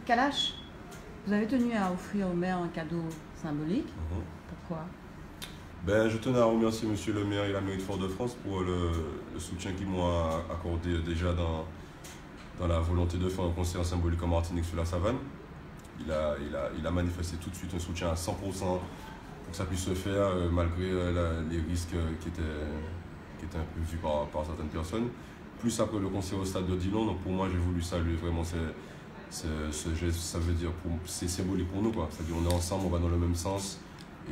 Kalash, vous avez tenu à offrir au maire un cadeau symbolique. Pourquoi? Ben, je tenais à remercier Monsieur le maire et la mairie de Fort-de-France pour le soutien qu'ils m'ont accordé déjà dans la volonté de faire un concert symbolique en Martinique sur la Savane. Il a manifesté tout de suite un soutien à 100% pour que ça puisse se faire malgré les risques qui étaient un peu vus par certaines personnes. Plus après le concert au stade de Dillon, donc pour moi j'ai voulu saluer vraiment ce geste, ça veut dire, c'est symbolique pour nous, quoi. C'est-à-dire on est ensemble, on va dans le même sens et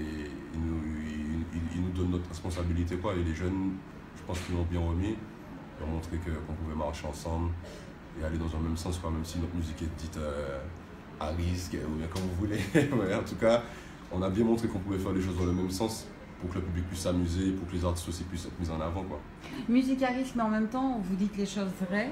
ils nous donnent notre responsabilité, quoi. Et les jeunes, je pense qu'ils l'ont bien remis, ils ont montré qu'on pouvait marcher ensemble et aller dans un même sens, quoi, même si notre musique est dite à risque ou bien comme vous voulez. Ouais, en tout cas, on a bien montré qu'on pouvait faire les choses dans le même sens pour que le public puisse s'amuser, pour que les artistes aussi puissent être mis en avant, quoi. Musique à risque, mais en même temps, vous dites les choses vraies,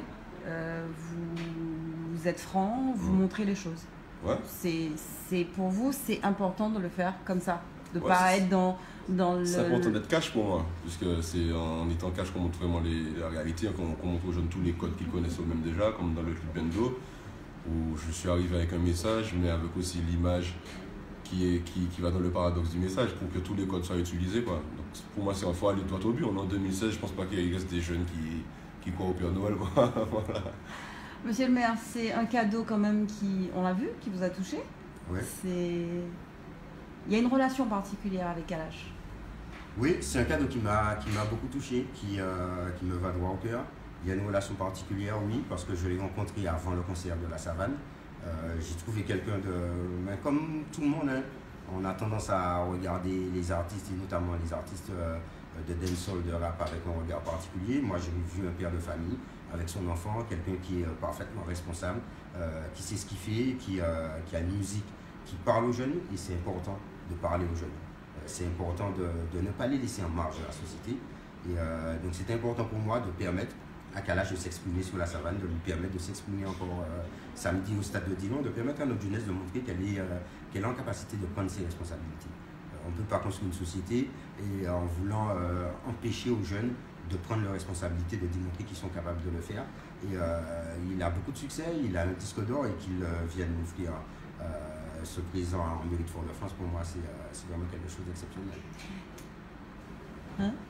vous êtes franc, vous montrez les choses. Ouais. Pour vous, c'est important de le faire comme ça, de ne pas être dans le... C'est important d'être cash pour moi, puisque c'est en étant cash qu'on montre vraiment la réalité, qu'on montre aux jeunes tous les codes qu'ils connaissent eux-mêmes déjà, comme dans le clip Bendo, où je suis arrivé avec un message, mais avec aussi l'image qui va dans le paradoxe du message, pour que tous les codes soient utilisés, quoi. Donc pour moi, il faut aller droit au but. On est en 2016, je pense pas qu'il reste des jeunes qui croient au Père Noël, quoi. Voilà. Monsieur le maire, c'est un cadeau quand même on l'a vu, qui vous a touché. Ouais. Il y a une relation particulière avec Kalash. Oui, c'est un cadeau qui m'a beaucoup touché, qui me va droit au cœur. Il y a une relation particulière, oui, parce que je l'ai rencontré avant le concert de la Savane. J'ai trouvé quelqu'un comme tout le monde, hein, on a tendance à regarder les artistes, et notamment les artistes de dancehall, de rap, avec un regard particulier. Moi, j'ai vu un père de famille avec son enfant, quelqu'un qui est parfaitement responsable, qui sait ce qu'il fait, qui a une musique qui parle aux jeunes, et c'est important de parler aux jeunes. C'est important de ne pas les laisser en marge de la société. Et donc c'est important pour moi de permettre à Kalash de s'exprimer sur la Savane, de lui permettre de s'exprimer encore samedi au stade de Dillon, de permettre à notre jeunesse de montrer qu'elle est en capacité de prendre ses responsabilités. On ne peut pas construire une société et en voulant empêcher aux jeunes de prendre leurs responsabilités, de démontrer qu'ils sont capables de le faire. Et il a beaucoup de succès, il a un disque d'or et qu'il vienne m'offrir ce présent en mairie de Fort-de-France, pour moi c'est vraiment quelque chose d'exceptionnel. Hein?